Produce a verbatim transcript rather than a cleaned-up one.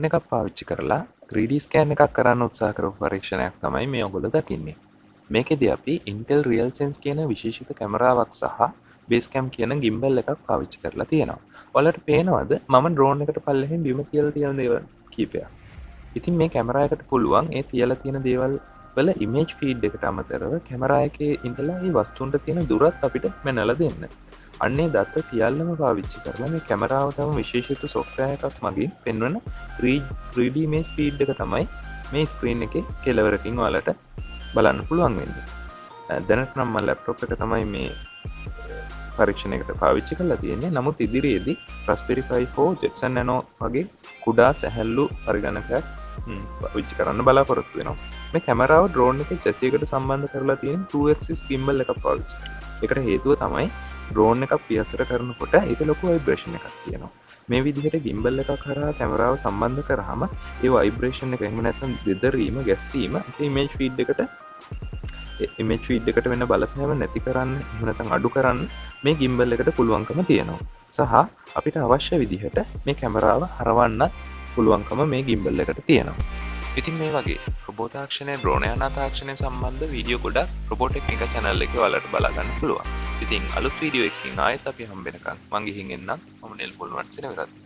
Drone එකක් පාවිච්චි කරලා three D ස්කෑන් එකක් කරන්න උත්සාහ කරපු පරීක්ෂණයක් තමයි මේ ඔයගොල්ලෝ දකින්නේ. මේකෙදි අපි Intel RealSense කියන විශේෂිත කැමරාවක් සහ BaseCam කියන gimbal එකක් පාවිච්චි කරලා තියෙනවා. ඔයාලට පේනවද මම ඩ්‍රෝන් එකට පල්ලෙහින් බිම තියලා තියෙන දේවල් කීපයක්. ඉතින් මේ කැමරා එකට පුළුවන් ඒ තියලා තියෙන දේවල් වල image feed එකට අමතරව කැමරා එකේ ඉඳලා මේ වස්තුන්ට තියෙන දුරත් අපිට මැනලා දෙන්න. අන්නේ දත්ත සියල්ලම පාවිච්චි කරලා මේ කැමරාව තම විශේෂිත software එකක් මගින් පෙන්වන three D image feed එක තමයි මේ screen එකේ කෙළවරකින් ඔයාලට බලන්න පුළුවන් වෙන්නේ. දැනට නම් මම laptop එක තමයි මේ පරීක්ෂණයකට පාවිච්චි කරලා තියෙන්නේ. නමුත් ඉදිරියේදී Raspberry Pi four Jetson Nano වගේ කුඩා සැහැල්ලු පරිගණකයක් පාවිච්චි කරන්න බලාපොරොත්තු වෙනවා. මේ කැමරාව ඩ්‍රෝන් එකේ chassis එකට සම්බන්ධ කරලා තියෙන two axis gimbal එකක් පාවිච්චි කරනවා. ඒකට හේතුව තමයි ඩ්‍රෝන් එකක් පියසර කරනකොට ඒක ලොකු vibration එකක් තියෙනවා. මේ විදිහට gimbal එකක් කරා කැමරාව සම්බන්ධ කරාම ඒ vibration එක එහෙම නැත්නම් දෙදරීම ගැස්සීම ඒ image feed එකට image feed එකට වෙන බලපෑම නැති කරන්න එහෙම නැත්නම් අඩු කරන්න මේ gimbal එකට පුළුවන්කම තියෙනවා. සහ අපිට අවශ්‍ය විදිහට මේ කැමරාව හරවන්න පුළුවන්කම මේ gimbal එකට තියෙනවා. ඉතින් මේ වගේ රොබෝට තාක්ෂණය ඩ්‍රෝන් යාන තාක්ෂණය සම්බන්ධ වීඩියෝ ගොඩක් රොබෝටෙක් එක channel එකේ ඔයාලට බලා ගන්න පුළුවන්. ඉතින් අලුත් වීඩියෝ එකකින් ආයෙත් අපි හම්බ වෙනකන් මං ගිහින් එන්නම්. මම නිල්පුල් වන්සින විරත්.